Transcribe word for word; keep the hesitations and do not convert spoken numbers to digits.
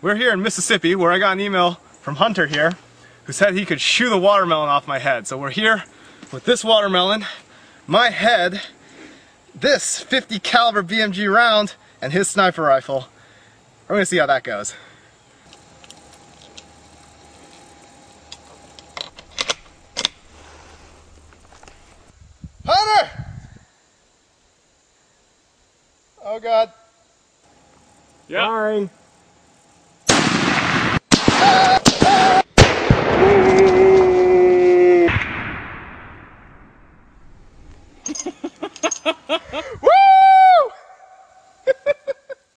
We're here in Mississippi where I got an email from Hunter here who said he could shoot a watermelon off my head. So we're here with this watermelon, my head, this fifty caliber B M G round, and his sniper rifle. We're gonna see how that goes. Hunter! Oh God. Yeah. Sorry.